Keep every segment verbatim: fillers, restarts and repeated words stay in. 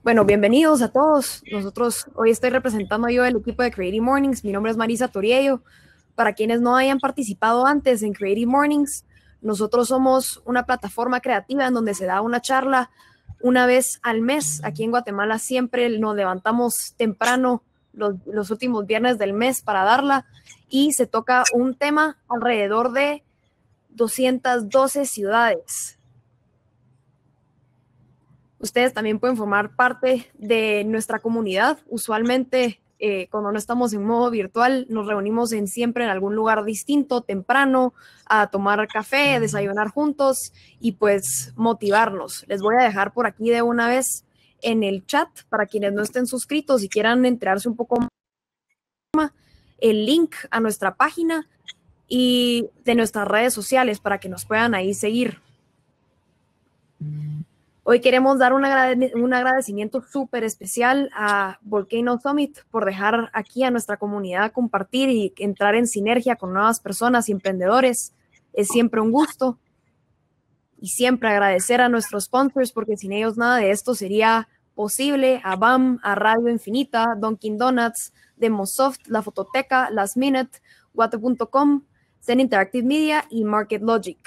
Bueno, bienvenidos a todos. Nosotros hoy estoy representando yo el equipo de Creative Mornings. Mi nombre es Marisa Toriello. Para quienes no hayan participado antes en Creative Mornings, nosotros somos una plataforma creativa en donde se da una charla una vez al mes. Aquí en Guatemala siempre nos levantamos temprano los, los últimos viernes del mes para darla y se toca un tema alrededor de doscientas doce ciudades. Ustedes también pueden formar parte de nuestra comunidad. Usualmente, eh, cuando no estamos en modo virtual, nos reunimos en siempre en algún lugar distinto, temprano, a tomar café, desayunar juntos y pues motivarnos. Les voy a dejar por aquí de una vez en el chat para quienes no estén suscritos y quieran enterarse un poco más, el link a nuestra página y de nuestras redes sociales para que nos puedan ahí seguir. Hoy queremos dar un, agrade un agradecimiento súper especial a Volcano Summit por dejar aquí a nuestra comunidad compartir y entrar en sinergia con nuevas personas y emprendedores. Es siempre un gusto. Y siempre agradecer a nuestros sponsors porque sin ellos nada de esto sería posible. A B A M, a Radio Infinita, Dunkin' Donuts, Demosoft, La Fototeca, Last Minute, Guate punto com, Zen Interactive Media y Market Logic.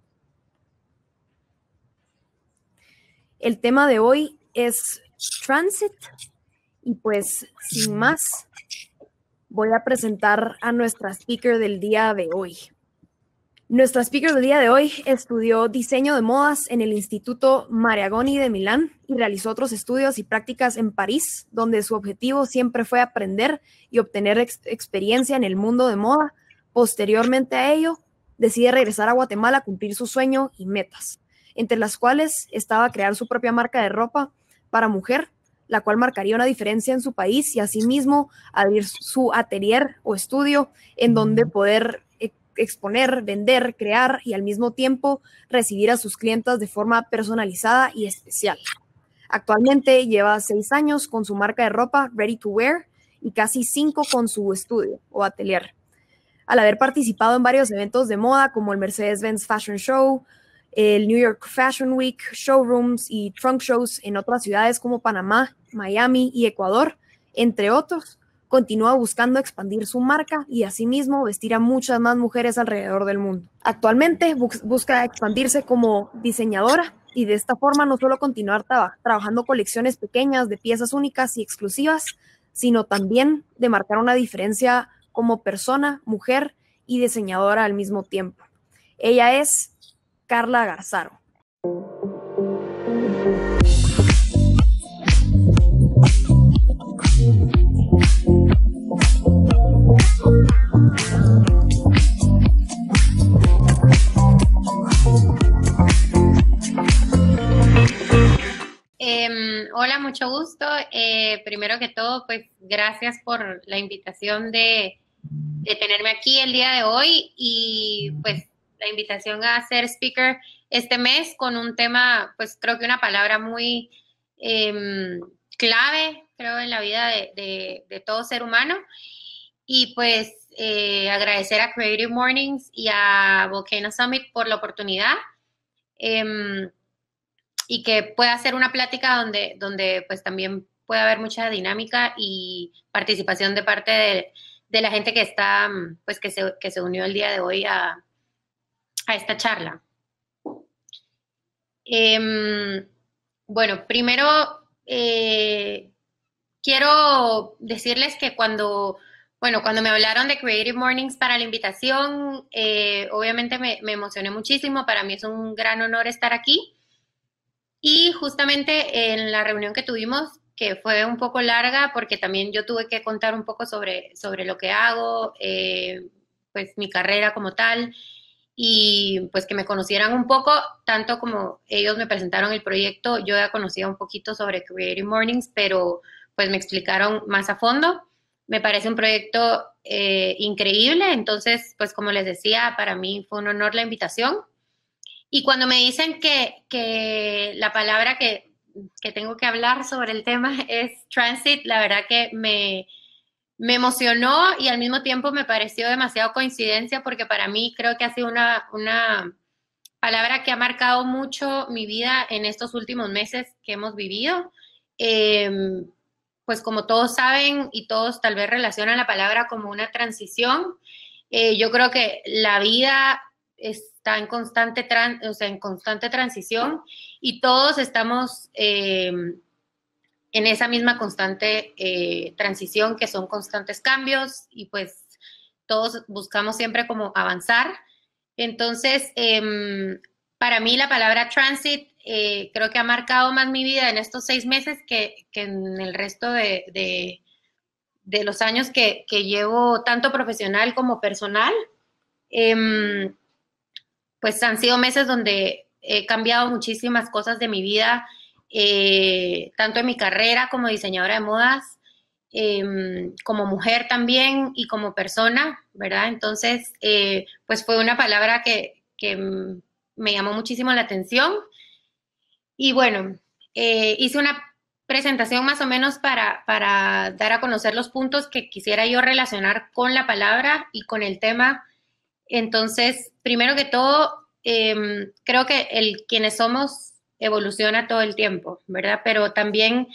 El tema de hoy es Transit y pues sin más voy a presentar a nuestra speaker del día de hoy. Nuestra speaker del día de hoy estudió diseño de modas en el Instituto Mariagoni de Milán y realizó otros estudios y prácticas en París, donde su objetivo siempre fue aprender y obtener ex experiencia en el mundo de moda. Posteriormente a ello, decide regresar a Guatemala a cumplir su sueño y metas, entre las cuales estaba crear su propia marca de ropa para mujer, la cual marcaría una diferencia en su país y asimismo abrir su atelier o estudio en donde poder exponer, vender, crear y al mismo tiempo recibir a sus clientas de forma personalizada y especial. Actualmente lleva seis años con su marca de ropa Ready to Wear y casi cinco con su estudio o atelier. Al haber participado en varios eventos de moda como el Mercedes-Benz Fashion Show, el New York Fashion Week, showrooms y trunk shows en otras ciudades como Panamá, Miami y Ecuador, entre otros, continúa buscando expandir su marca y asimismo vestir a muchas más mujeres alrededor del mundo. Actualmente bu busca expandirse como diseñadora y de esta forma no solo continuar tra trabajando colecciones pequeñas de piezas únicas y exclusivas, sino también de marcar una diferencia como persona, mujer y diseñadora al mismo tiempo. Ella es Carla Garzaro. Eh, hola, mucho gusto. Eh, primero que todo, pues gracias por la invitación de, de tenerme aquí el día de hoy y pues la invitación a ser speaker este mes con un tema, pues creo que una palabra muy eh, clave, creo, en la vida de, de, de todo ser humano. Y pues eh, agradecer a Creative Mornings y a Volcano Summit por la oportunidad eh, y que pueda ser una plática donde, donde pues también pueda haber mucha dinámica y participación de parte de, de la gente que está, pues que se, que se unió el día de hoy a, a esta charla. Eh, bueno, primero eh, quiero decirles que cuando, bueno, cuando me hablaron de Creative Mornings para la invitación, eh, obviamente me, me emocioné muchísimo. Para mí es un gran honor estar aquí. Y justamente en la reunión que tuvimos, que fue un poco larga, porque también yo tuve que contar un poco sobre, sobre lo que hago, eh, pues mi carrera como tal, y pues que me conocieran un poco, tanto como ellos me presentaron el proyecto. Yo ya conocía un poquito sobre Creative Mornings, pero pues me explicaron más a fondo. Me parece un proyecto eh, increíble, entonces pues como les decía, para mí fue un honor la invitación. Y cuando me dicen que, que la palabra que, que tengo que hablar sobre el tema es transit, la verdad que me, me emocionó y al mismo tiempo me pareció demasiado coincidencia, porque para mí creo que ha sido una, una palabra que ha marcado mucho mi vida en estos últimos meses que hemos vivido. eh, pues como todos saben y todos tal vez relacionan la palabra como una transición, eh, yo creo que la vida está en constante, tran o sea, en constante transición y todos estamos eh, en esa misma constante eh, transición, que son constantes cambios y pues todos buscamos siempre como avanzar. Entonces, eh, para mí la palabra transit eh, creo que ha marcado más mi vida en estos seis meses que, que en el resto de, de, de los años que, que, llevo tanto profesional como personal. Eh, pues han sido meses donde he cambiado muchísimas cosas de mi vida, eh, tanto en mi carrera como diseñadora de modas, eh, como mujer también y como persona, ¿verdad? Entonces, eh, pues fue una palabra que, que me llamó muchísimo la atención. Y bueno, eh, hice una presentación más o menos para, para dar a conocer los puntos que quisiera yo relacionar con la palabra y con el tema. Entonces, primero que todo, eh, creo que el quienes somos evoluciona todo el tiempo, ¿verdad? Pero también,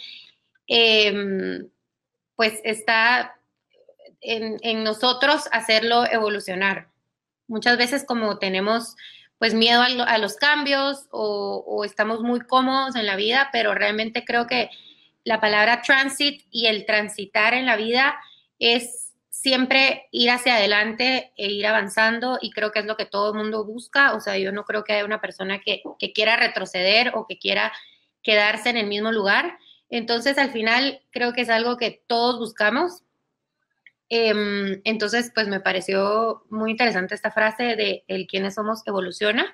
eh, pues está en, en, nosotros hacerlo evolucionar. Muchas veces como tenemos pues miedo a, lo, a los cambios o, o estamos muy cómodos en la vida, pero realmente creo que la palabra transit y el transitar en la vida es siempre ir hacia adelante e ir avanzando, y creo que es lo que todo el mundo busca. O sea, yo no creo que haya una persona que, que quiera retroceder o que quiera quedarse en el mismo lugar. Entonces, al final, creo que es algo que todos buscamos. Eh, entonces, pues me pareció muy interesante esta frase de el quiénes somos evoluciona.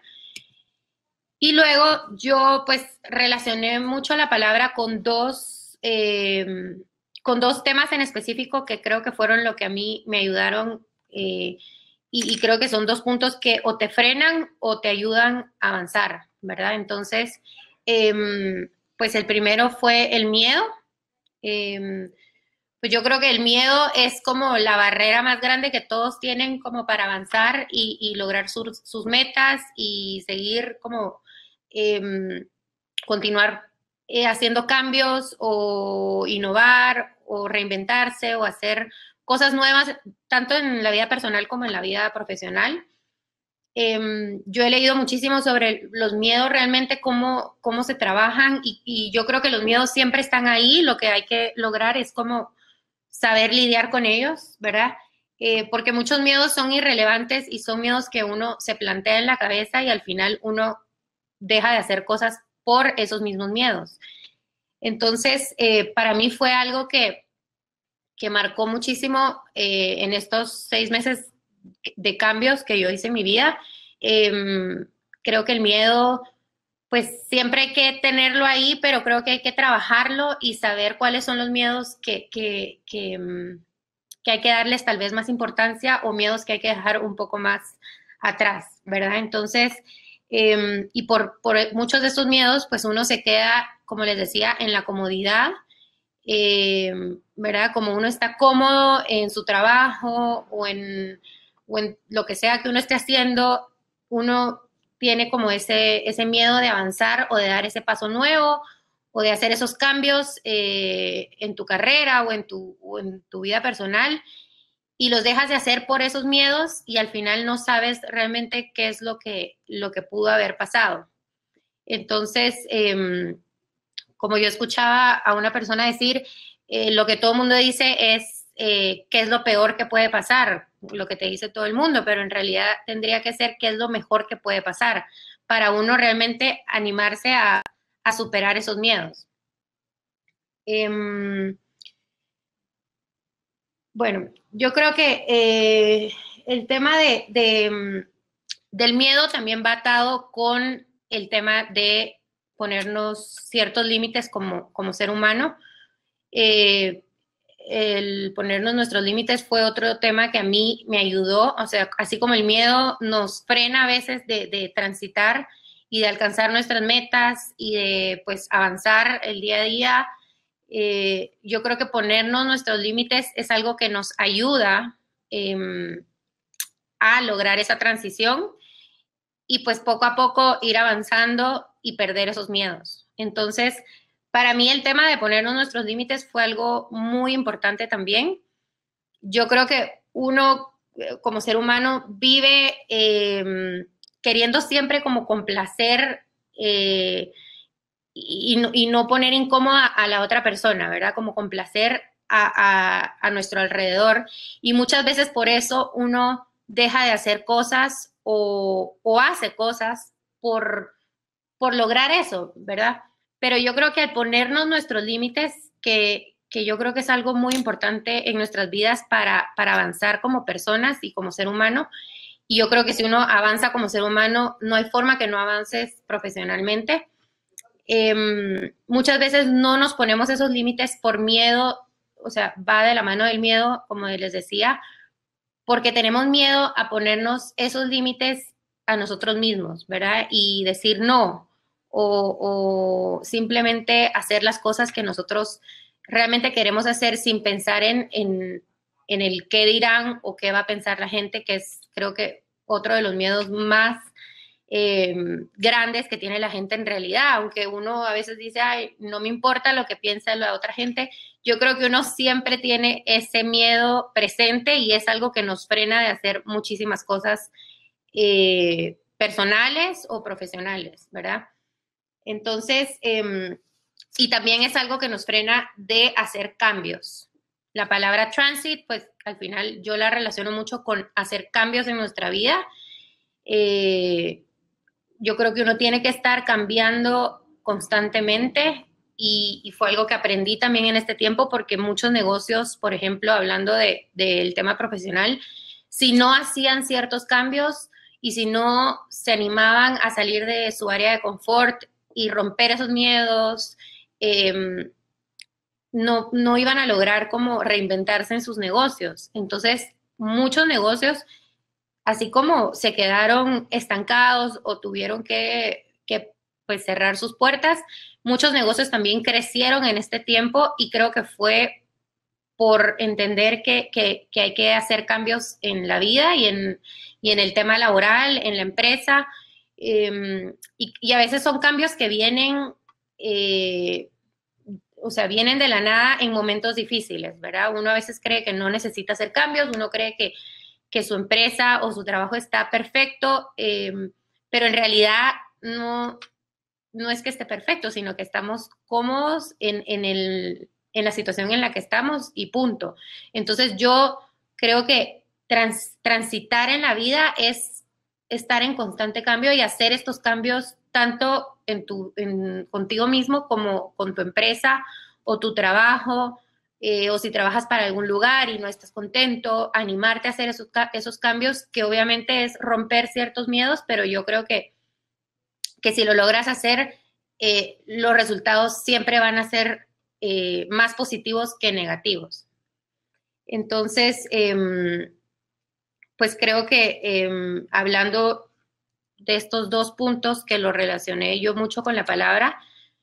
Y luego yo pues relacioné mucho la palabra con dos, eh, con dos temas en específico que creo que fueron lo que a mí me ayudaron, eh, y, y creo que son dos puntos que o te frenan o te ayudan a avanzar, ¿verdad? Entonces, eh, pues el primero fue el miedo. Eh, pues yo creo que el miedo es como la barrera más grande que todos tienen como para avanzar y, y lograr sus, sus metas y seguir como eh, continuar eh, haciendo cambios o innovar o reinventarse o hacer cosas nuevas, tanto en la vida personal como en la vida profesional. Eh, yo he leído muchísimo sobre los miedos, realmente cómo, cómo se trabajan, y, y yo creo que los miedos siempre están ahí. Lo que hay que lograr es como saber lidiar con ellos, ¿verdad? Eh, porque muchos miedos son irrelevantes y son miedos que uno se plantea en la cabeza y al final uno deja de hacer cosas por esos mismos miedos. Entonces, eh, para mí fue algo que, que marcó muchísimo eh, en estos seis meses de cambios que yo hice en mi vida. Eh, creo que el miedo, pues siempre hay que tenerlo ahí, pero creo que hay que trabajarlo y saber cuáles son los miedos que, que, que, que hay que darles tal vez más importancia, o miedos que hay que dejar un poco más atrás, ¿verdad? Entonces, eh, y por, por muchos de estos miedos, pues uno se queda, como les decía, en la comodidad, eh, ¿verdad? Como uno está cómodo en su trabajo o en, o en lo que sea que uno esté haciendo, uno tiene como ese, ese miedo de avanzar o de dar ese paso nuevo o de hacer esos cambios eh, en tu carrera o en tu, o en tu vida personal, y los dejas de hacer por esos miedos y al final no sabes realmente qué es lo que, lo que pudo haber pasado. Entonces, eh, como yo escuchaba a una persona decir, eh, lo que todo el mundo dice es eh, qué es lo peor que puede pasar, lo que te dice todo el mundo, pero en realidad tendría que ser qué es lo mejor que puede pasar para uno realmente animarse a, a superar esos miedos. Eh, bueno, yo creo que eh, el tema de, de, del miedo también va atado con el tema de ponernos ciertos límites como, como ser humano. Eh, el ponernos nuestros límites fue otro tema que a mí me ayudó. O sea, así como el miedo nos frena a veces de, de transitar y de alcanzar nuestras metas y de pues avanzar el día a día, eh, yo creo que ponernos nuestros límites es algo que nos ayuda eh, a lograr esa transición y pues poco a poco ir avanzando y perder esos miedos. Entonces, para mí el tema de ponernos nuestros límites fue algo muy importante también. Yo creo que uno, como ser humano, vive eh, queriendo siempre como complacer eh, y, y, y no poner incómoda a la otra persona, ¿verdad? Como complacer a, a, a nuestro alrededor. Y muchas veces por eso uno deja de hacer cosas o, o hace cosas por, por lograr eso, ¿verdad? Pero yo creo que al ponernos nuestros límites, que, que yo creo que es algo muy importante en nuestras vidas para, para avanzar como personas y como ser humano, y yo creo que si uno avanza como ser humano, no hay forma que no avances profesionalmente. Eh, muchas veces no nos ponemos esos límites por miedo, o sea, va de la mano del miedo, como les decía, porque tenemos miedo a ponernos esos límites a nosotros mismos, ¿verdad? Y decir no, o, o simplemente hacer las cosas que nosotros realmente queremos hacer sin pensar en, en, en el qué dirán o qué va a pensar la gente, que es creo que otro de los miedos más eh, grandes que tiene la gente en realidad, aunque uno a veces dice, ay, no me importa lo que piensa la otra gente, yo creo que uno siempre tiene ese miedo presente y es algo que nos frena de hacer muchísimas cosas eh, personales o profesionales, ¿verdad? Entonces, eh, y también es algo que nos frena de hacer cambios. La palabra transit, pues al final yo la relaciono mucho con hacer cambios en nuestra vida. Eh, yo creo que uno tiene que estar cambiando constantemente y, y, fue algo que aprendí también en este tiempo porque muchos negocios, por ejemplo, hablando de, del tema profesional, si no hacían ciertos cambios y si no se animaban a salir de su área de confort y romper esos miedos, eh, no, no iban a lograr como reinventarse en sus negocios. Entonces, muchos negocios así como se quedaron estancados o tuvieron que, que pues, cerrar sus puertas, muchos negocios también crecieron en este tiempo y creo que fue por entender que, que, que hay que hacer cambios en la vida y en, y en el tema laboral, en la empresa, eh, y, y, a veces son cambios que vienen, eh, o sea, vienen de la nada en momentos difíciles, ¿verdad? Uno a veces cree que no necesita hacer cambios, uno cree que que su empresa o su trabajo está perfecto, eh, pero en realidad no, no es que esté perfecto, sino que estamos cómodos en, en, el, en la situación en la que estamos y punto. Entonces yo creo que trans, transitar en la vida es estar en constante cambio y hacer estos cambios tanto en tu, en, contigo mismo como con tu empresa o tu trabajo. Eh, o si trabajas para algún lugar y no estás contento, animarte a hacer esos, esos cambios, que obviamente es romper ciertos miedos, pero yo creo que, que si lo logras hacer, eh, los resultados siempre van a ser eh, más positivos que negativos. Entonces, eh, pues creo que eh, hablando de estos dos puntos que lo relacioné yo mucho con la palabra,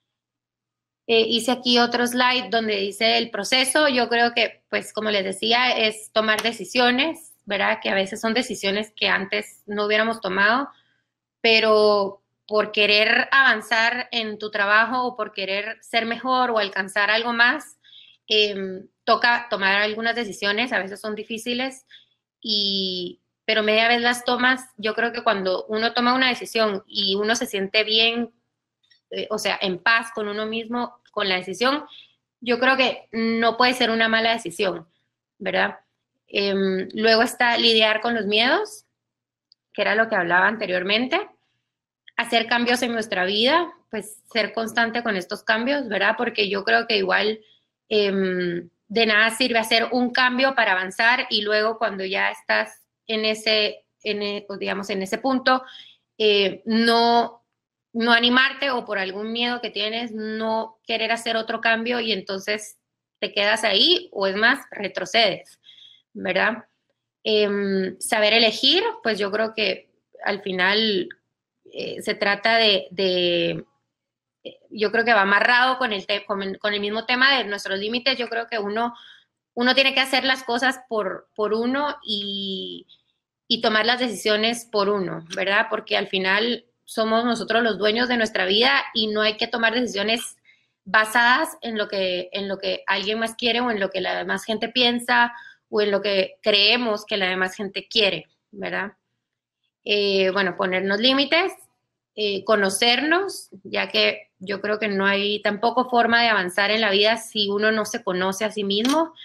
Eh, hice aquí otro slide donde dice el proceso. Yo creo que, pues, como les decía, es tomar decisiones, ¿verdad? Que a veces son decisiones que antes no hubiéramos tomado, pero por querer avanzar en tu trabajo o por querer ser mejor o alcanzar algo más, eh, toca tomar algunas decisiones, a veces son difíciles, y, pero media vez las tomas. Yo creo que cuando uno toma una decisión y uno se siente bien, eh, o sea, en paz con uno mismo, con la decisión, yo creo que no puede ser una mala decisión, ¿verdad? Eh, luego está lidiar con los miedos, que era lo que hablaba anteriormente, hacer cambios en nuestra vida, pues ser constante con estos cambios, ¿verdad? Porque yo creo que igual eh, de nada sirve hacer un cambio para avanzar y luego cuando ya estás en ese, en, digamos, en ese punto, eh, no no animarte o por algún miedo que tienes, no querer hacer otro cambio y entonces te quedas ahí o es más, retrocedes, ¿verdad? Eh, saber elegir, pues yo creo que al final eh, se trata de, de, yo creo que va amarrado con el, te, con, el, con el mismo tema de nuestros límites. Yo creo que uno, uno tiene que hacer las cosas por, por uno y, y tomar las decisiones por uno, ¿verdad? Porque al final somos nosotros los dueños de nuestra vida y no hay que tomar decisiones basadas en lo que, en lo que alguien más quiere o en lo que la demás gente piensa o en lo que creemos que la demás gente quiere, ¿verdad? Eh, bueno, ponernos límites, eh, conocernos, ya que yo creo que no hay tampoco forma de avanzar en la vida si uno no se conoce a sí mismo.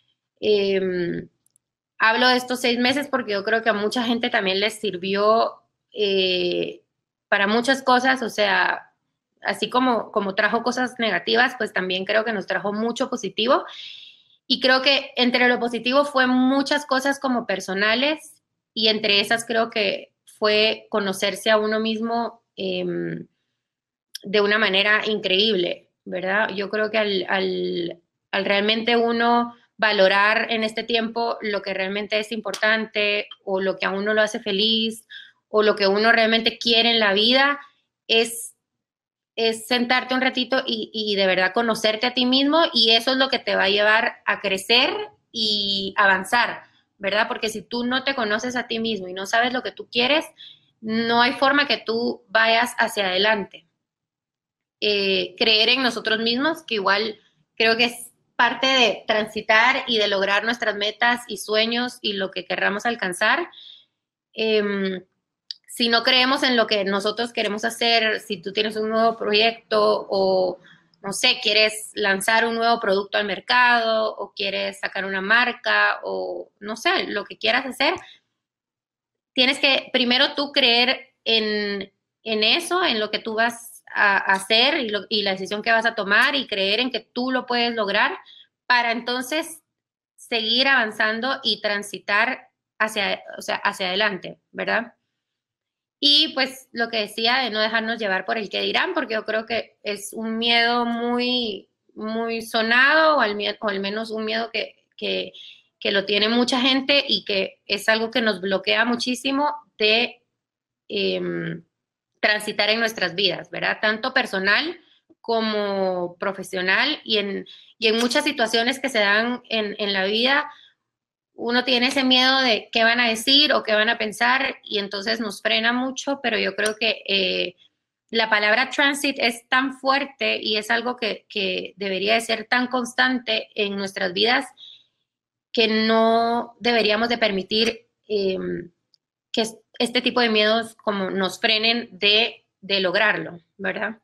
Eh, hablo de estos seis meses porque yo creo que a mucha gente también les sirvió eh, para muchas cosas, o sea, así como, como trajo cosas negativas, pues también creo que nos trajo mucho positivo. Y creo que entre lo positivo fue muchas cosas como personales y entre esas creo que fue conocerse a uno mismo eh, de una manera increíble, ¿verdad? Yo creo que al, al, al realmente uno valorar en este tiempo lo que realmente es importante o lo que a uno lo hace feliz o lo que uno realmente quiere en la vida es, es sentarte un ratito y, y de verdad conocerte a ti mismo y eso es lo que te va a llevar a crecer y avanzar, ¿verdad? Porque si tú no te conoces a ti mismo y no sabes lo que tú quieres, no hay forma que tú vayas hacia adelante. Eh, creer en nosotros mismos, que igual creo que es parte de transitar y de lograr nuestras metas y sueños y lo que querramos alcanzar. Eh, si no creemos en lo que nosotros queremos hacer, si tú tienes un nuevo proyecto o, no sé, quieres lanzar un nuevo producto al mercado o quieres sacar una marca o, no sé, lo que quieras hacer, tienes que primero tú creer en, en eso, en lo que tú vas a hacer y, lo, y la decisión que vas a tomar y creer en que tú lo puedes lograr para entonces seguir avanzando y transitar hacia, o sea, hacia adelante, ¿verdad? Y pues lo que decía de no dejarnos llevar por el que dirán, porque yo creo que es un miedo muy, muy sonado o al, o al menos un miedo que, que, que lo tiene mucha gente y que es algo que nos bloquea muchísimo de eh, transitar en nuestras vidas, ¿verdad? Tanto personal como profesional y en, y en muchas situaciones que se dan en, en la vida, uno tiene ese miedo de qué van a decir o qué van a pensar y entonces nos frena mucho, pero yo creo que eh, la palabra transit es tan fuerte y es algo que, que debería de ser tan constante en nuestras vidas que no deberíamos de permitir eh, que este tipo de miedos como nos frenen de, de lograrlo, ¿verdad?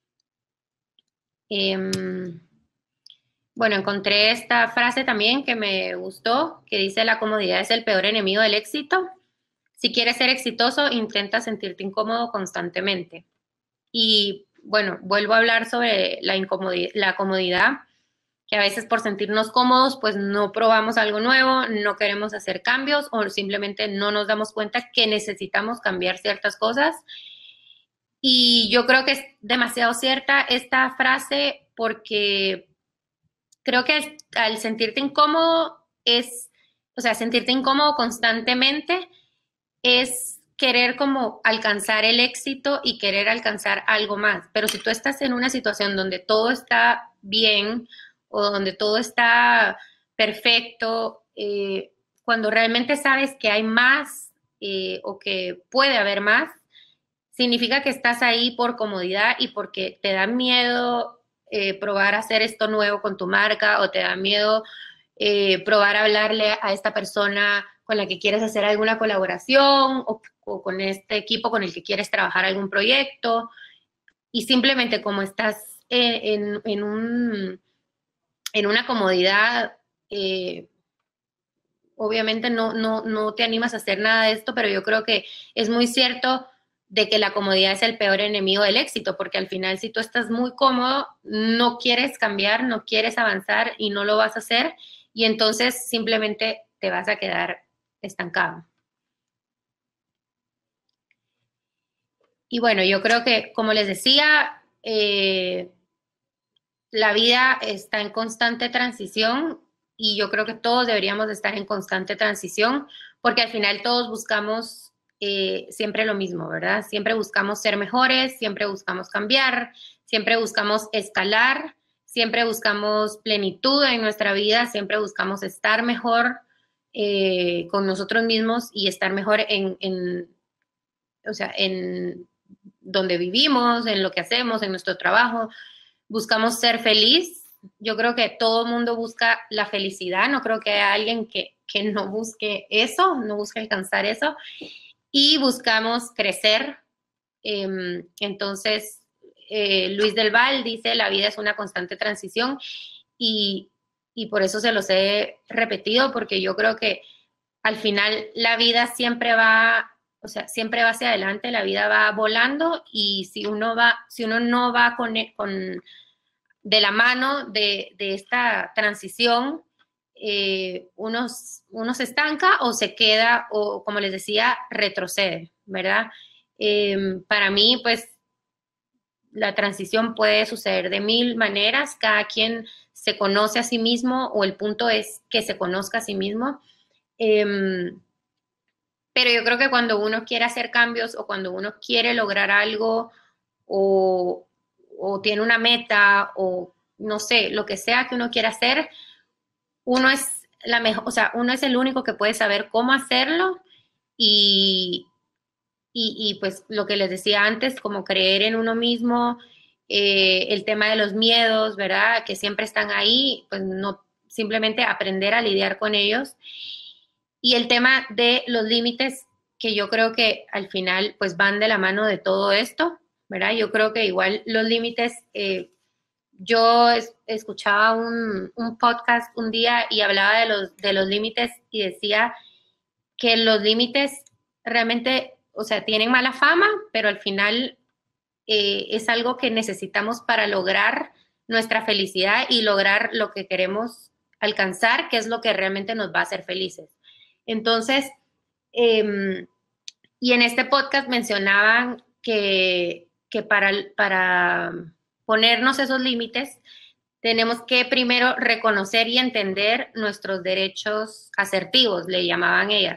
Eh, bueno, encontré esta frase también que me gustó, que dice la comodidad es el peor enemigo del éxito. Si quieres ser exitoso, intenta sentirte incómodo constantemente. Y bueno, vuelvo a hablar sobre la incomodidad, la comodidad, que a veces por sentirnos cómodos, pues no probamos algo nuevo, no queremos hacer cambios o simplemente no nos damos cuenta que necesitamos cambiar ciertas cosas. Y yo creo que es demasiado cierta esta frase porque creo que al sentirte incómodo es, o sea, sentirte incómodo constantemente es querer como alcanzar el éxito y querer alcanzar algo más. Pero si tú estás en una situación donde todo está bien o donde todo está perfecto, eh, cuando realmente sabes que hay más eh, o que puede haber más, significa que estás ahí por comodidad y porque te da miedo eh, probar a hacer esto nuevo con tu marca o te da miedo eh, probar a hablarle a esta persona con la que quieres hacer alguna colaboración o, o con este equipo con el que quieres trabajar algún proyecto y simplemente como estás en, en, en, un, en una comodidad, eh, obviamente no, no, no te animas a hacer nada de esto, pero yo creo que es muy cierto de que la comodidad es el peor enemigo del éxito, porque al final si tú estás muy cómodo, no quieres cambiar, no quieres avanzar y no lo vas a hacer, y entonces simplemente te vas a quedar estancado. Y bueno, yo creo que, como les decía, eh, la vida está en constante transición y yo creo que todos deberíamos estar en constante transición porque al final todos buscamos eh, siempre lo mismo, ¿verdad? Siempre buscamos ser mejores, siempre buscamos cambiar, siempre buscamos escalar, siempre buscamos plenitud en nuestra vida, siempre buscamos estar mejor eh, con nosotros mismos y estar mejor en, en, o sea, en donde vivimos, en lo que hacemos, en nuestro trabajo. buscamos ser feliz. Yo creo que todo el mundo busca la felicidad, no creo que haya alguien que, que no busque eso, no busque alcanzar eso, y buscamos crecer. Eh, entonces, eh, Luis del Val dice, la vida es una constante transición, y, y por eso se los he repetido, porque yo creo que al final la vida siempre va, o sea, siempre va hacia adelante, la vida va volando, y si uno va, si uno no va con, con de la mano de, de esta transición, eh, uno, uno se estanca o se queda, o como les decía, retrocede, ¿verdad? Eh, para mí, pues, la transición puede suceder de mil maneras, cada quien se conoce a sí mismo, o el punto es que se conozca a sí mismo. Eh, pero yo creo que cuando uno quiere hacer cambios, o cuando uno quiere lograr algo, o, o tiene una meta, o no sé, lo que sea que uno quiera hacer, uno es la mejor, o sea, uno es el único que puede saber cómo hacerlo, y, y, y pues lo que les decía antes, como creer en uno mismo, eh, el tema de los miedos, ¿verdad? Que siempre están ahí, pues no, simplemente aprender a lidiar con ellos. Y el tema de los límites, que yo creo que al final pues van de la mano de todo esto, ¿verdad? Yo creo que igual los límites, eh, yo es, escuchaba un, un, podcast un día y hablaba de los, de los límites, y decía que los límites realmente, o sea, tienen mala fama, pero al final eh, es algo que necesitamos para lograr nuestra felicidad y lograr lo que queremos alcanzar, que es lo que realmente nos va a hacer felices. Entonces, eh, y en este podcast mencionaban que, que para, para ponernos esos límites, tenemos que primero reconocer y entender nuestros derechos asertivos, le llamaban ellas.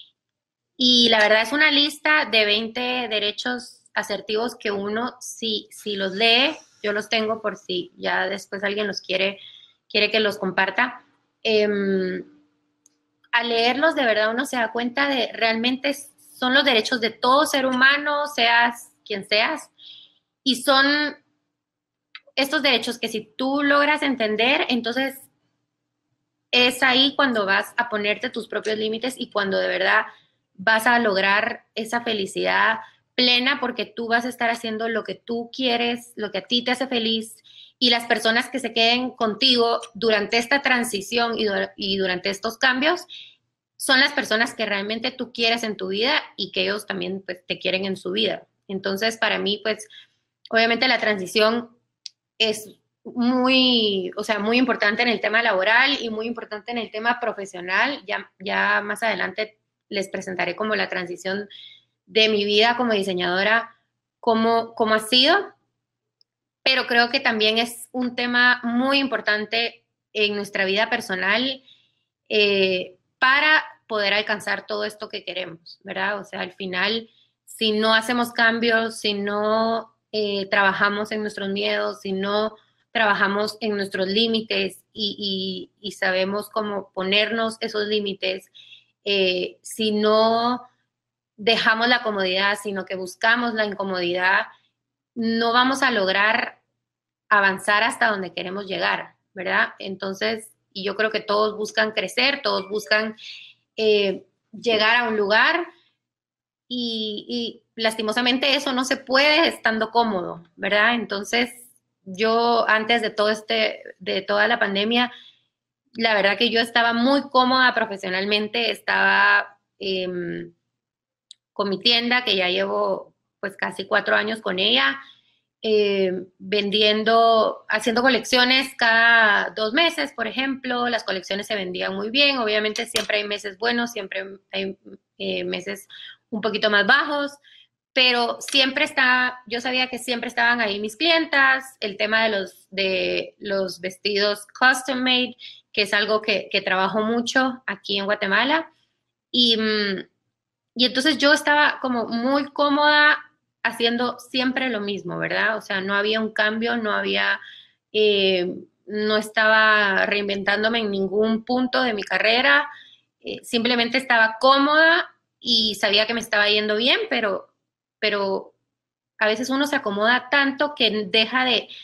Y la verdad es una lista de veinte derechos asertivos que uno, si, si los lee, yo los tengo por si ya después alguien los quiere, quiere que los comparta. Eh, al leerlos, de verdad uno se da cuenta de realmente son los derechos de todo ser humano, seas quien seas, y son estos derechos que si tú logras entender, entonces es ahí cuando vas a ponerte tus propios límites, y cuando de verdad vas a lograr esa felicidad plena, porque tú vas a estar haciendo lo que tú quieres, lo que a ti te hace feliz, y las personas que se queden contigo durante esta transición y, y durante estos cambios son las personas que realmente tú quieres en tu vida, y que ellos también pues, te quieren en su vida. Entonces, para mí, pues, obviamente la transición es muy, o sea, muy importante en el tema laboral y muy importante en el tema profesional. Ya, ya más adelante les presentaré como la transición de mi vida como diseñadora, cómo, cómo ha sido, pero creo que también es un tema muy importante en nuestra vida personal, eh, para poder alcanzar todo esto que queremos, ¿verdad? O sea, al final, si no hacemos cambios, si no eh, trabajamos en nuestros miedos, si no trabajamos en nuestros límites, y, y, y sabemos cómo ponernos esos límites, eh, si no dejamos la comodidad, sino que buscamos la incomodidad, no vamos a lograr avanzar hasta donde queremos llegar, ¿verdad? Entonces, y yo creo que todos buscan crecer, todos buscan eh, llegar a un lugar, y, y lastimosamente eso no se puede estando cómodo, ¿verdad? Entonces, yo antes de todo este, de toda la pandemia, la verdad que yo estaba muy cómoda profesionalmente, estaba eh, con mi tienda, que ya llevo pues casi cuatro años con ella, eh, vendiendo, haciendo colecciones cada dos meses, por ejemplo. Las colecciones se vendían muy bien, obviamente siempre hay meses buenos, siempre hay eh, meses un poquito más bajos, pero siempre está, yo sabía que siempre estaban ahí mis clientas, el tema de los, de los vestidos custom made, que es algo que, que trabajo mucho aquí en Guatemala, y, y entonces yo estaba como muy cómoda haciendo siempre lo mismo, ¿verdad? O sea, no había un cambio, no había, eh, no estaba reinventándome en ningún punto de mi carrera, eh, simplemente estaba cómoda y sabía que me estaba yendo bien, pero, pero a veces uno se acomoda tanto que deja de,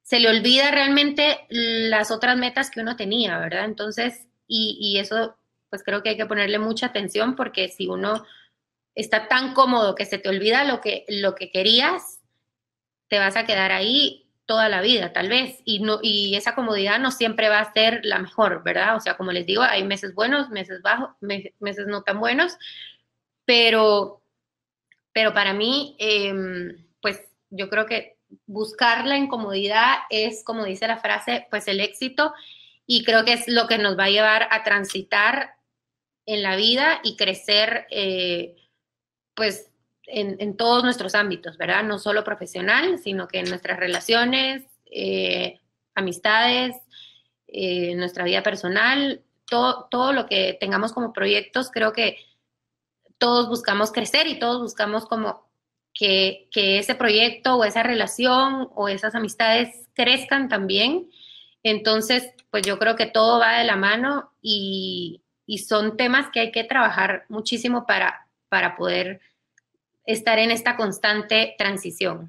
se le olvida realmente las otras metas que uno tenía, ¿verdad? Entonces, y, y eso, pues creo que hay que ponerle mucha atención porque si uno está tan cómodo que se te olvida lo que, lo que querías, te vas a quedar ahí toda la vida, tal vez, y, no, y esa comodidad no siempre va a ser la mejor, ¿verdad? O sea, como les digo, hay meses buenos, meses bajos, meses no tan buenos, pero, pero para mí, eh, pues yo creo que buscar la incomodidad es, como dice la frase, pues el éxito, y creo que es lo que nos va a llevar a transitar en la vida y crecer, eh, pues, en, en, todos nuestros ámbitos, ¿verdad? No solo profesional, sino que en nuestras relaciones, eh, amistades, eh, nuestra vida personal, todo, todo lo que tengamos como proyectos, creo que todos buscamos crecer y todos buscamos como que, que ese proyecto o esa relación o esas amistades crezcan también. Entonces, pues yo creo que todo va de la mano y, y son temas que hay que trabajar muchísimo para, para poder estar en esta constante transición.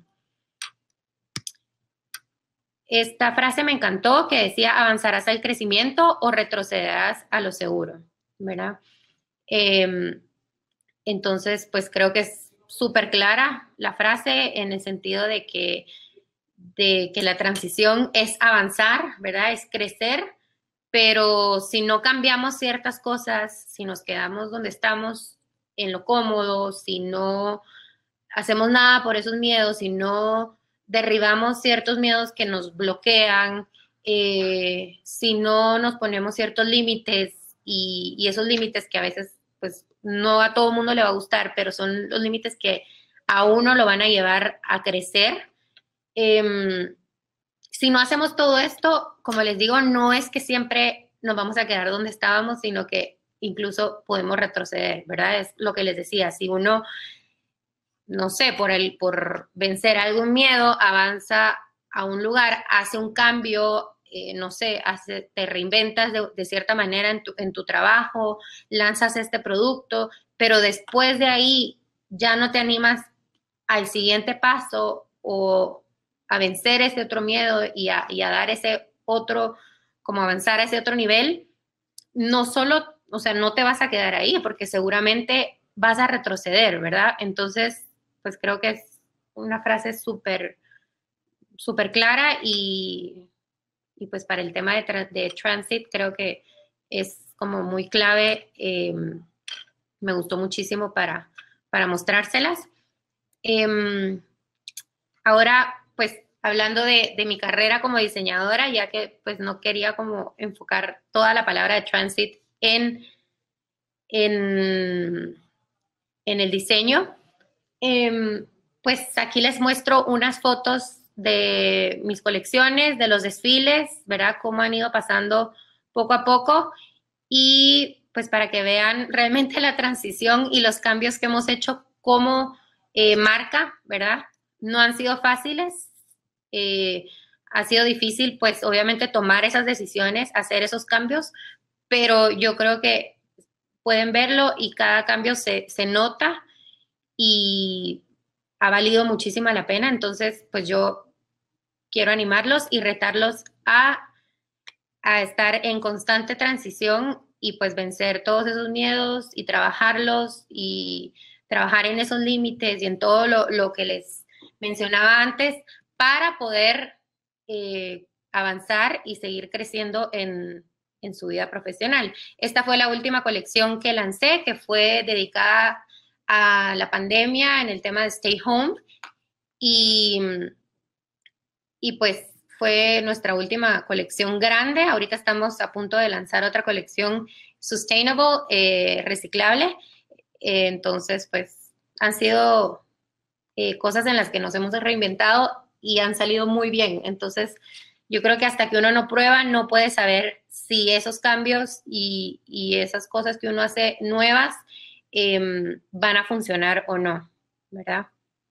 Esta frase me encantó, que decía, avanzarás al crecimiento o retrocederás a lo seguro, ¿verdad? Eh, entonces, pues creo que es súper clara la frase en el sentido de que, de que la transición es avanzar, ¿verdad? Es crecer, pero si no cambiamos ciertas cosas, si nos quedamos donde estamos, en lo cómodo, si no hacemos nada por esos miedos, si no derribamos ciertos miedos que nos bloquean, eh, si no nos ponemos ciertos límites y, y esos límites que a veces pues no a todo el mundo le va a gustar, pero son los límites que a uno lo van a llevar a crecer. Eh, si no hacemos todo esto, como les digo, no es que siempre nos vamos a quedar donde estábamos, sino que incluso podemos retroceder, ¿verdad? Es lo que les decía, si uno no sé, por, el, por vencer algún miedo, avanza a un lugar, hace un cambio, eh, no sé, hace, te reinventas de, de cierta manera en tu, en tu trabajo, lanzas este producto, pero después de ahí ya no te animas al siguiente paso o a vencer ese otro miedo y a, y a dar ese otro, como avanzar a ese otro nivel, no solo, o sea, no te vas a quedar ahí porque seguramente vas a retroceder, ¿verdad? Entonces, pues creo que es una frase súper, súper clara y, y pues para el tema de, tra de transit creo que es como muy clave. Eh, me gustó muchísimo para, para mostrárselas. Eh, ahora, pues hablando de, de mi carrera como diseñadora, ya que pues no quería como enfocar toda la palabra de transit en, en, en el diseño, eh, pues aquí les muestro unas fotos de mis colecciones, de los desfiles, ¿verdad? Cómo han ido pasando poco a poco y pues para que vean realmente la transición y los cambios que hemos hecho como eh, marca, ¿verdad? No han sido fáciles, eh, ha sido difícil pues obviamente tomar esas decisiones, hacer esos cambios, pero yo creo que pueden verlo y cada cambio se, se nota y ha valido muchísima la pena. Entonces, pues yo quiero animarlos y retarlos a, a estar en constante transición y pues vencer todos esos miedos y trabajarlos y trabajar en esos límites y en todo lo, lo que les mencionaba antes para poder eh, avanzar y seguir creciendo en, en su vida profesional. Esta fue la última colección que lancé, que fue dedicada a la pandemia en el tema de stay home y, y pues fue nuestra última colección grande. Ahorita estamos a punto de lanzar otra colección sustainable, eh, reciclable. Eh, entonces, pues han sido eh, cosas en las que nos hemos reinventado y han salido muy bien. Entonces, yo creo que hasta que uno no prueba, no puede saber si esos cambios y, y esas cosas que uno hace nuevas eh, van a funcionar o no, ¿verdad?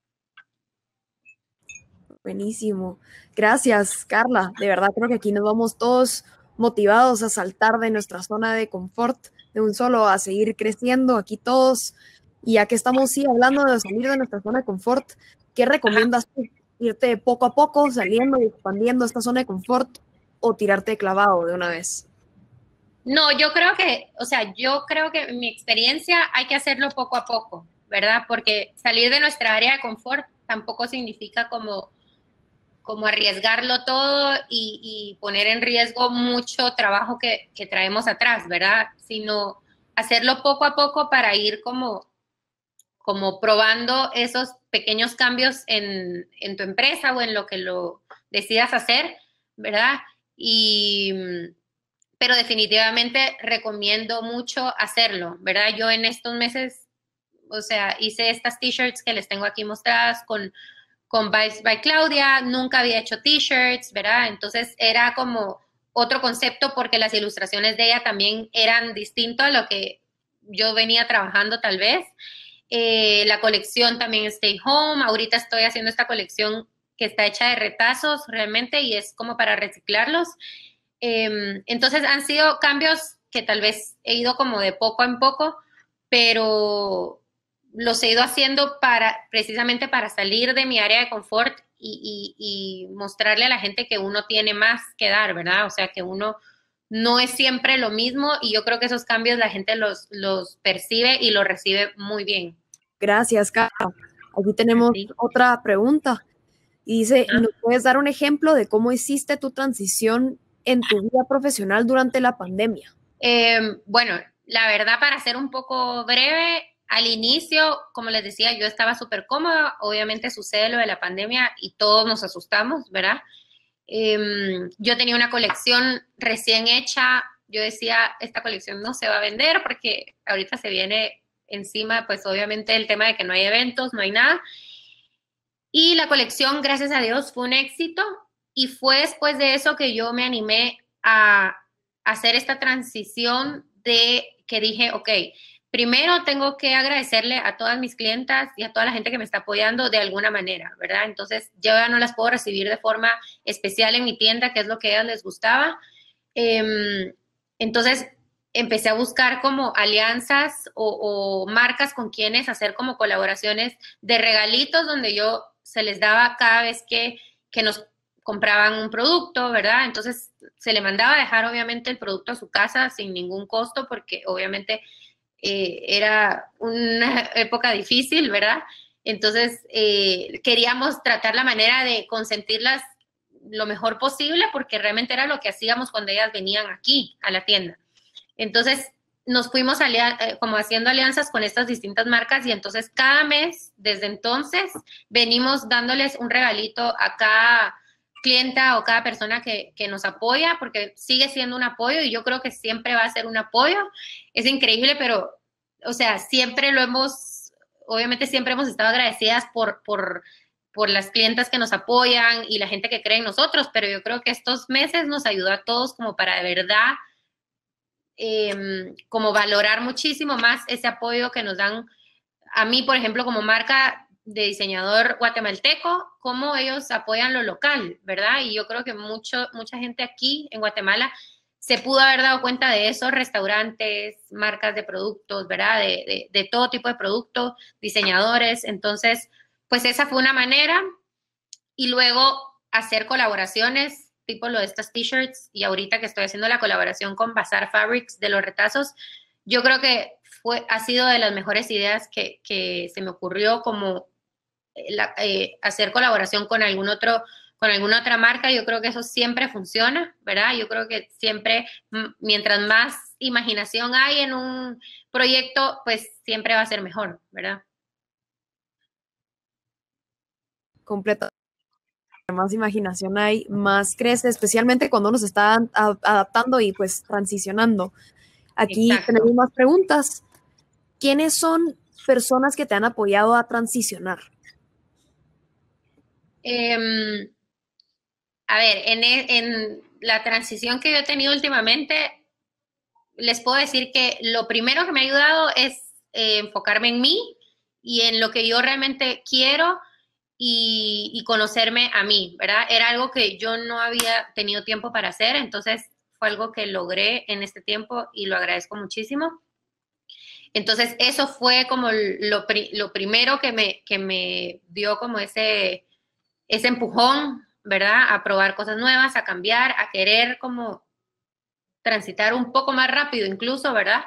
Buenísimo. Gracias, Carla. De verdad creo que aquí nos vamos todos motivados a saltar de nuestra zona de confort de un solo a seguir creciendo aquí todos. Y ya que estamos sí hablando de salir de nuestra zona de confort, ¿qué recomiendas tú? irte poco a poco, saliendo y expandiendo esta zona de confort o tirarte de clavado de una vez? No, yo creo que, o sea, yo creo que en mi experiencia hay que hacerlo poco a poco, ¿verdad? Porque salir de nuestra área de confort tampoco significa como, como arriesgarlo todo y, y poner en riesgo mucho trabajo que, que traemos atrás, ¿verdad? Sino hacerlo poco a poco para ir como, como probando esos pequeños cambios en, en tu empresa o en lo que lo decidas hacer, ¿verdad? Y pero definitivamente recomiendo mucho hacerlo, ¿verdad? Yo en estos meses, o sea, hice estas t-shirts que les tengo aquí mostradas con, con Vibes by Claudia, nunca había hecho t-shirts, ¿verdad? Entonces era como otro concepto porque las ilustraciones de ella también eran distintas a lo que yo venía trabajando tal vez. Eh, la colección también Stay Home, ahorita estoy haciendo esta colección que está hecha de retazos realmente y es como para reciclarlos. Eh, entonces han sido cambios que tal vez he ido como de poco en poco, pero los he ido haciendo para precisamente para salir de mi área de confort y, y, y mostrarle a la gente que uno tiene más que dar, ¿verdad? O sea, que uno no es siempre lo mismo y yo creo que esos cambios la gente los, los percibe y los recibe muy bien. Gracias, Cara. Aquí tenemos Sí. otra pregunta. Y dice, Ah. ¿nos puedes dar un ejemplo de cómo hiciste tu transición en tu vida profesional durante la pandemia? Eh, bueno, la verdad, para ser un poco breve, al inicio, como les decía, yo estaba súper cómoda. Obviamente sucede lo de la pandemia y todos nos asustamos, ¿verdad? Eh, yo tenía una colección recién hecha. Yo decía, esta colección no se va a vender porque ahorita se viene encima, pues obviamente el tema de que no hay eventos, no hay nada. Y la colección, gracias a Dios, fue un éxito. Y fue después de eso que yo me animé a hacer esta transición de que dije, ok, primero tengo que agradecerle a todas mis clientas y a toda la gente que me está apoyando de alguna manera, ¿verdad? Entonces, yo ya no las puedo recibir de forma especial en mi tienda, que es lo que a ellas les gustaba. Eh, entonces, empecé a buscar como alianzas o, o marcas con quienes hacer como colaboraciones de regalitos donde yo se les daba cada vez que, que nos compraban un producto, ¿verdad? Entonces se le mandaba a dejar obviamente el producto a su casa sin ningún costo porque obviamente eh, era una época difícil, ¿verdad? Entonces eh, queríamos tratar la manera de consentirlas lo mejor posible porque realmente era lo que hacíamos cuando ellas venían aquí a la tienda. Entonces nos fuimos alia eh, como haciendo alianzas con estas distintas marcas y entonces cada mes, desde entonces, venimos dándoles un regalito a cada clienta o cada persona que, que nos apoya, porque sigue siendo un apoyo y yo creo que siempre va a ser un apoyo. Es increíble, pero, o sea, siempre lo hemos, obviamente siempre hemos estado agradecidas por, por, por las clientas que nos apoyan y la gente que cree en nosotros, pero yo creo que estos meses nos ayudó a todos como para de verdad eh, como valorar muchísimo más ese apoyo que nos dan a mí, por ejemplo, como marca de diseñador guatemalteco, cómo ellos apoyan lo local, ¿verdad? Y yo creo que mucho, mucha gente aquí en Guatemala se pudo haber dado cuenta de eso, restaurantes, marcas de productos, ¿verdad? De, de, de todo tipo de productos, diseñadores. Entonces, pues esa fue una manera. Y luego hacer colaboraciones, tipo lo de estas t-shirts, y ahorita que estoy haciendo la colaboración con Bazar Fabrics de los retazos, yo creo que fue, ha sido de las mejores ideas que, que se me ocurrió como la, eh, hacer colaboración con algún otro, con alguna otra marca. Yo creo que eso siempre funciona, ¿verdad? Yo creo que siempre, mientras más imaginación hay en un proyecto, pues siempre va a ser mejor, ¿verdad? Completa. Más imaginación hay, más crece, especialmente cuando uno se está a, adaptando y pues transicionando. Aquí Exacto. tenemos más preguntas. ¿Quiénes son personas que te han apoyado a transicionar? Eh, a ver, en, en la transición que yo he tenido últimamente, les puedo decir que lo primero que me ha ayudado es eh, enfocarme en mí y en lo que yo realmente quiero y, y conocerme a mí, ¿verdad? Era algo que yo no había tenido tiempo para hacer, entonces fue algo que logré en este tiempo y lo agradezco muchísimo. Entonces, eso fue como lo, lo primero que me, que me dio como ese, ese empujón, ¿verdad? A probar cosas nuevas, a cambiar, a querer como transitar un poco más rápido incluso, ¿verdad?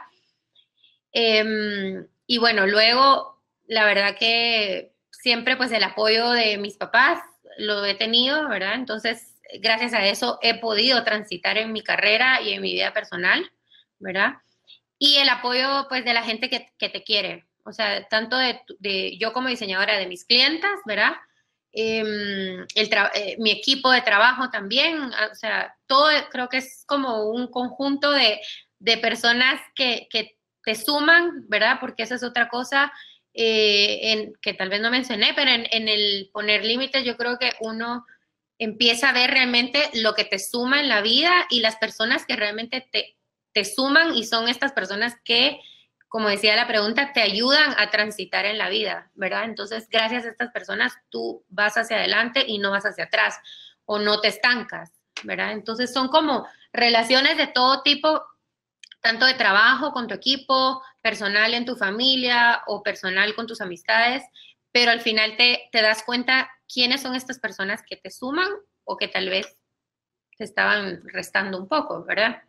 Eh, y bueno, luego, la verdad que siempre pues el apoyo de mis papás lo he tenido, ¿verdad? Entonces, gracias a eso he podido transitar en mi carrera y en mi vida personal, ¿verdad? Y el apoyo pues de la gente que, que te quiere, o sea, tanto de, de yo como diseñadora, de mis clientas, ¿verdad? Eh, el eh, mi equipo de trabajo también, o sea, todo creo que es como un conjunto de, de personas que, que te suman, ¿verdad? Porque esa es otra cosa eh, en, que tal vez no mencioné, pero en, en el poner límites yo creo que uno empieza a ver realmente lo que te suma en la vida y las personas que realmente te, te suman y son estas personas que, como decía la pregunta, te ayudan a transitar en la vida, ¿verdad? Entonces, gracias a estas personas, tú vas hacia adelante y no vas hacia atrás o no te estancas, ¿verdad? Entonces, son como relaciones de todo tipo, tanto de trabajo con tu equipo, personal en tu familia o personal con tus amistades, pero al final te, te das cuenta quiénes son estas personas que te suman o que tal vez te estaban restando un poco, ¿verdad?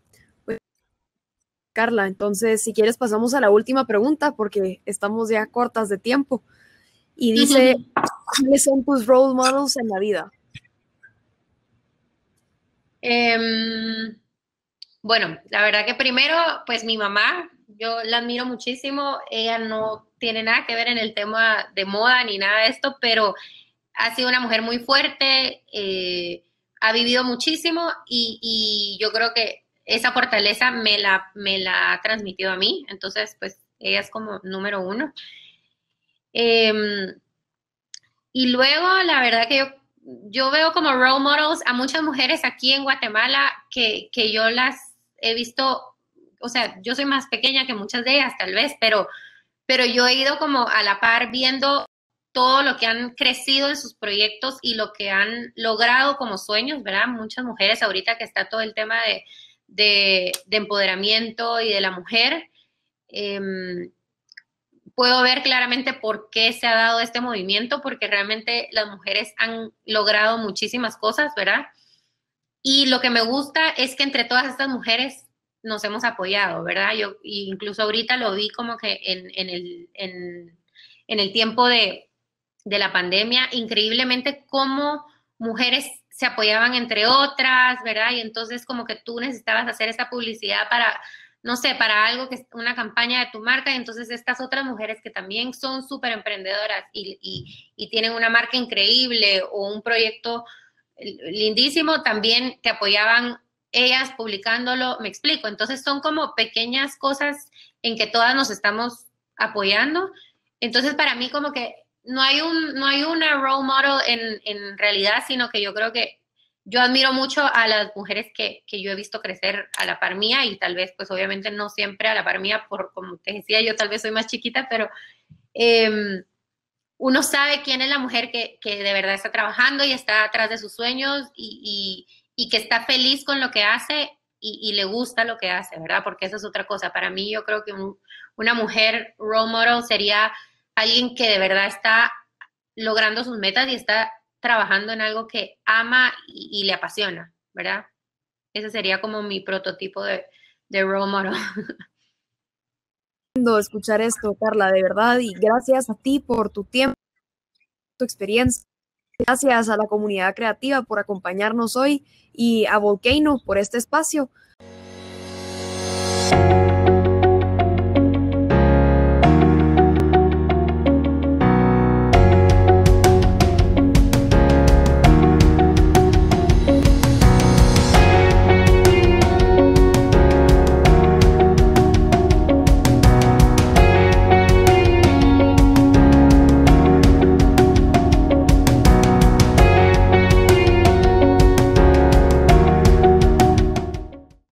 Carla, entonces si quieres pasamos a la última pregunta porque estamos ya cortas de tiempo. Y dice, ¿cuáles son tus role models en la vida? Eh, bueno, la verdad que primero, pues mi mamá, yo la admiro muchísimo. Ella no tiene nada que ver en el tema de moda ni nada de esto, pero ha sido una mujer muy fuerte, eh, ha vivido muchísimo y, y yo creo que esa fortaleza me la, me la ha transmitido a mí. Entonces, pues ella es como número uno. Eh, y luego, la verdad que yo, yo veo como role models a muchas mujeres aquí en Guatemala que, que yo las he visto, o sea, yo soy más pequeña que muchas de ellas tal vez, pero, pero yo he ido como a la par viendo todo lo que han crecido en sus proyectos y lo que han logrado como sueños, ¿verdad? Muchas mujeres ahorita que está todo el tema de, de, de empoderamiento y de la mujer. Eh, puedo ver claramente por qué se ha dado este movimiento, porque realmente las mujeres han logrado muchísimas cosas, ¿verdad? Y lo que me gusta es que entre todas estas mujeres nos hemos apoyado, ¿verdad? Yo incluso ahorita lo vi como que en, en, el, en, en el tiempo de, de la pandemia, increíblemente cómo mujeres se apoyaban entre otras, ¿verdad? Y entonces como que tú necesitabas hacer esa publicidad para, no sé, para algo que es una campaña de tu marca, y entonces estas otras mujeres que también son súper emprendedoras y, y, y tienen una marca increíble o un proyecto lindísimo, también te apoyaban ellas publicándolo, me explico. Entonces son como pequeñas cosas en que todas nos estamos apoyando. Entonces para mí como que no hay un no hay una role model en, en realidad, sino que yo creo que yo admiro mucho a las mujeres que, que yo he visto crecer a la par mía y tal vez pues obviamente no siempre a la par mía, por como te decía, yo tal vez soy más chiquita, pero eh, uno sabe quién es la mujer que, que, de verdad está trabajando y está atrás de sus sueños y, y, y que está feliz con lo que hace y, y, le gusta lo que hace, ¿verdad? Porque esa es otra cosa. Para mí yo creo que un, una mujer role model sería alguien que de verdad está logrando sus metas y está trabajando en algo que ama y, y le apasiona, ¿verdad? Ese sería como mi prototipo de, de role model. Escuchar esto, Carla, de verdad, y gracias a ti por tu tiempo, tu experiencia, gracias a la comunidad creativa por acompañarnos hoy y a Volcano por este espacio.